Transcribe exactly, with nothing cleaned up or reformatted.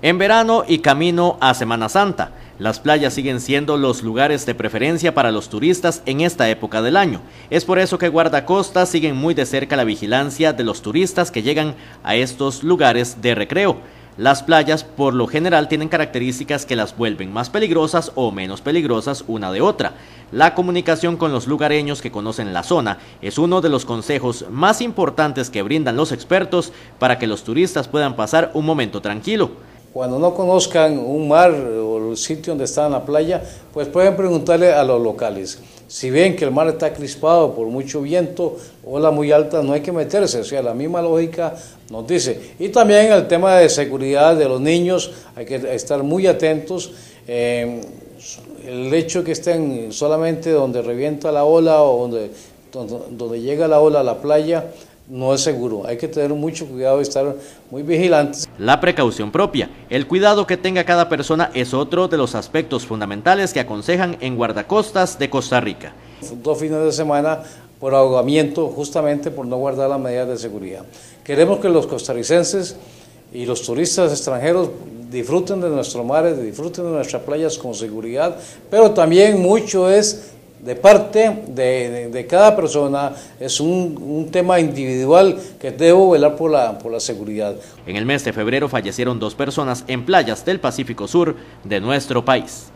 En verano y camino a Semana Santa, las playas siguen siendo los lugares de preferencia para los turistas en esta época del año. Es por eso que guardacostas siguen muy de cerca la vigilancia de los turistas que llegan a estos lugares de recreo. Las playas por lo general tienen características que las vuelven más peligrosas o menos peligrosas una de otra. La comunicación con los lugareños que conocen la zona es uno de los consejos más importantes que brindan los expertos para que los turistas puedan pasar un momento tranquilo. Cuando no conozcan un mar o el sitio donde está en la playa, pues pueden preguntarle a los locales. Si ven que el mar está crispado por mucho viento, ola muy alta, no hay que meterse. O sea, la misma lógica nos dice. Y también el tema de seguridad de los niños, hay que estar muy atentos. Eh, el hecho de que estén solamente donde revienta la ola o donde, donde, donde llega la ola a la playa, no es seguro. Hay que tener mucho cuidado y estar muy vigilantes. La precaución propia, el cuidado que tenga cada persona es otro de los aspectos fundamentales que aconsejan en guardacostas de Costa Rica. Dos fines de semana por ahogamiento, justamente por no guardar las medidas de seguridad. Queremos que los costarricenses y los turistas extranjeros disfruten de nuestros mares, disfruten de nuestras playas con seguridad, pero también mucho es de parte de, de, de cada persona, es un, un tema individual que debo velar por la, por la seguridad. En el mes de febrero fallecieron dos personas en playas del Pacífico Sur de nuestro país.